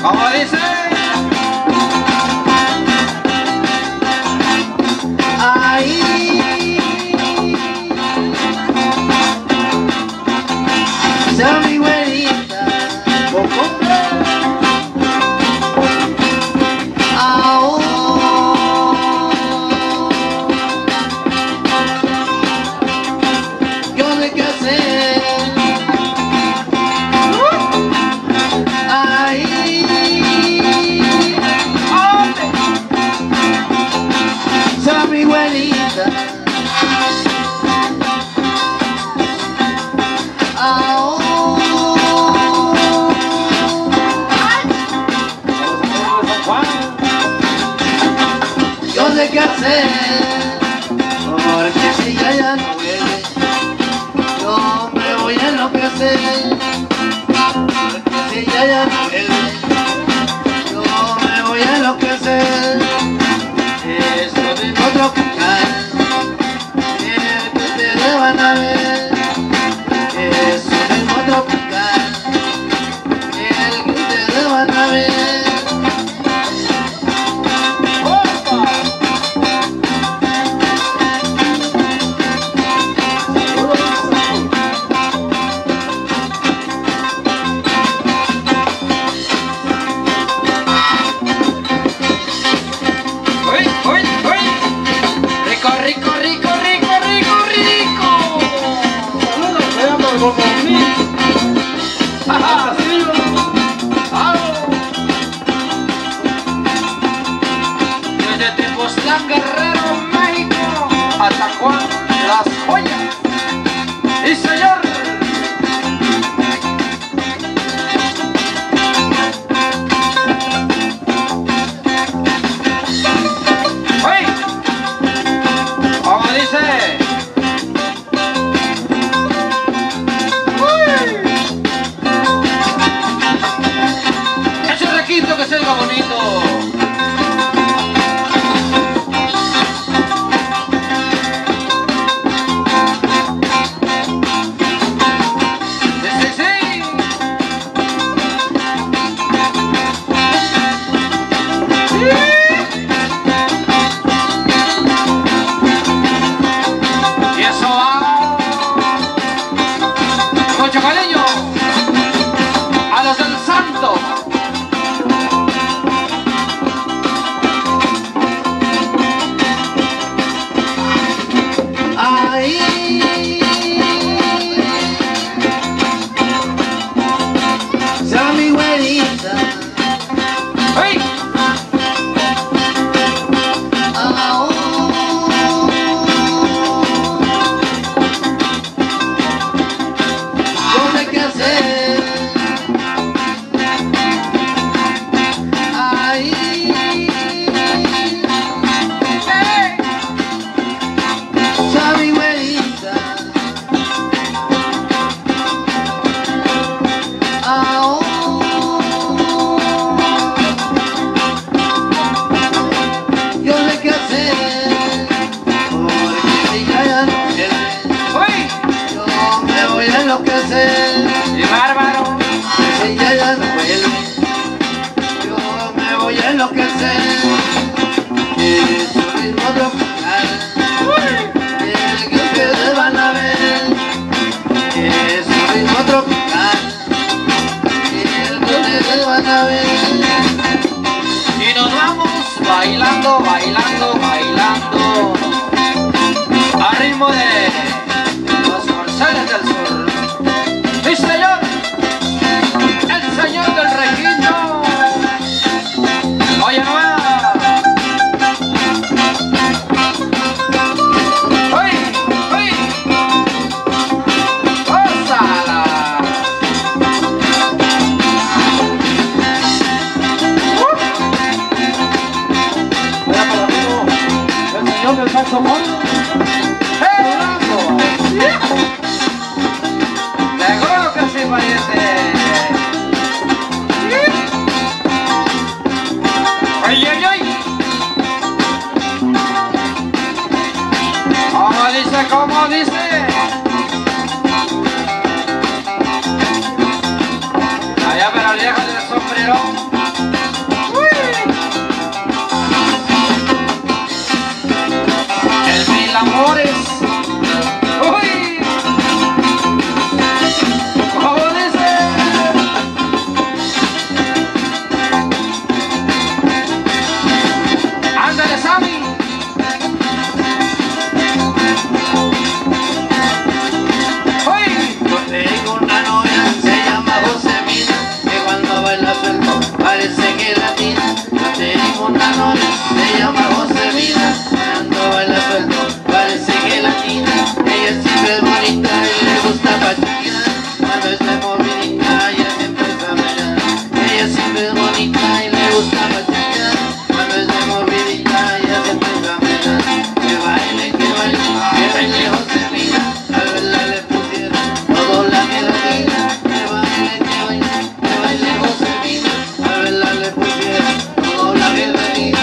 Como dice. Ahí sea mi güerita, yo sé qué hacer. Ahí sea mi güerita. Yo sé qué hacer, porque si ella ya no vuelve, yo me voy a enloquecer. Porque si ella ya no vuelve, yo me voy a enloquecer. Eso mismo tropical, el que ustedes van a ver. Eso mismo tropical, el que ustedes van a ver. Desde Tepoztlán, Guerrero, México, hasta Juan Las Joyas. ¡Sí, señor! ¡Uy! ¿Cómo dice? Que salga bonito. Sí, sí, sí. Y eso va con mucho cariño a los del Santo. Sea mi güerita. ¡Hey! Yo sé qué hacer. Ahí sea mi güerita. Yo sé qué hacer, porque si ella ya no vuelve, yo me voy a enloquecer. ¡Y bárbaro! Si ella ya no vuelve, yo me voy a enloquecer. Eso mismo tropical, el que ustedes van a ver. Eso mismo tropical, el que ustedes van a ver. Y nos vamos bailando, bailando, bailando a ritmo de los corceles del sur. ¡Sí, señor! ¡El señor del requinto! ¡Oye, no va! ¡Uy! ¡Uy! ¡Ósala! El saxofón. Seguro que sí, pariente. ¡Ay, ay, ay! ¿Cómo dice? ¿Cómo dice? Allá para la vieja del sombrero. siempre es bonita y le gusta pachanguear. Cuando es de movidita ella siempre es amenar. Ella siempre es bonita y le gusta pachanguear. Cuando es de movidita ella siempre es amenar. Que baile, Josefina. A verla le pusieron todo la quedatina. Que baile, Josefina. A verla le pusieron todo la quedatina.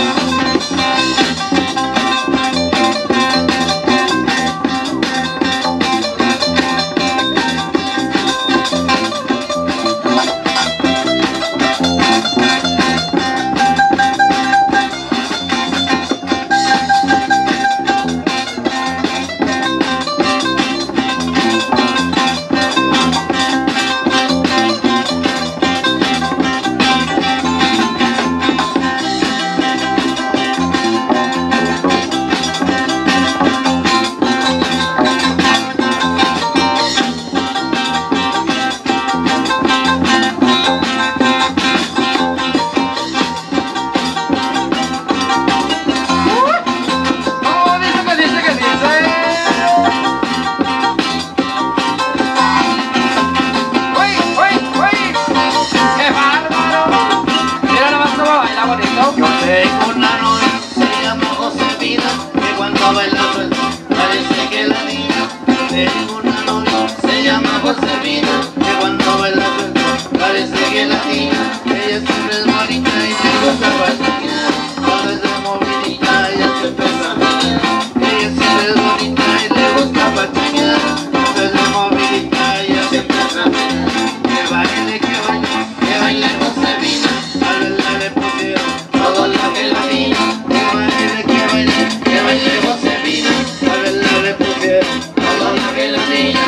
Tengo una novia, se llama Josefina, que cuando baila suelta parece que la niña. Tengo una novia, se llama Josefina, que cuando baila suelta parece que la niña. Ella siempre es bonita y le gusta pachanguear. Cuando es de movidita ella siempre es amenar. Ella siempre es bonita y le gusta pachanguear. Cuando es de movidita ella siempre es amenar. Que baile, Josefina. A verla le pusieron todo la gelatina. Que baile, Josefina. A verla le pusieron todo la gelatina.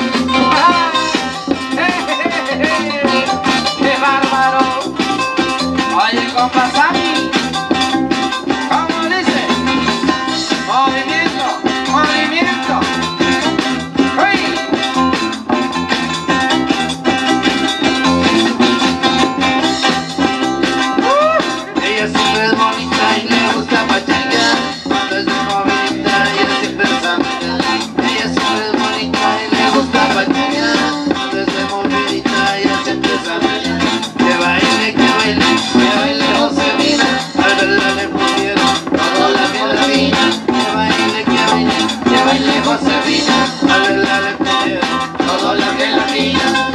¡Qué bárbaro! Oye, compa Sammy, ¿cómo dice? Movimiento, movimiento. ¡Uy! Ella siempre es bonita y le gusta pachanguear. Cuando es de movidita ella siempre es amenar. Ella siempre es bonita y le gusta pachanguear. Cuando es de movidita ella siempre es amenar. Que baile, Josefina. A verla le pusieron toda la gelatina. Que baile, Josefina. A verla le pusieron toda la gelatina.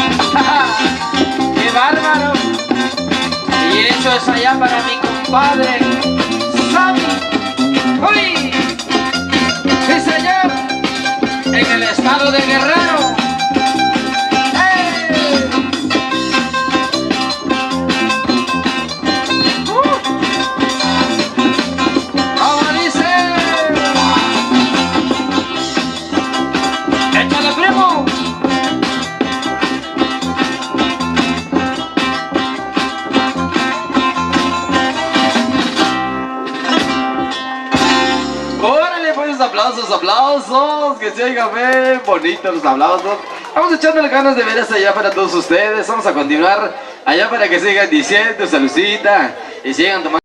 ¡Qué bárbaro! Y eso es allá para mi compadre Sammy. ¡Uy! ¡Sí, señor! En el estado de Guerrero. ¡Eh! ¿Cómo dice? ¡Échale, primo! Órale, pues aplausos, aplausos, que se oigan bien bonitos los aplausos. Vamos echándole ganas de ver hasta allá para todos ustedes. Vamos a continuar allá para que sigan diciendo saludcita y sigan tomando.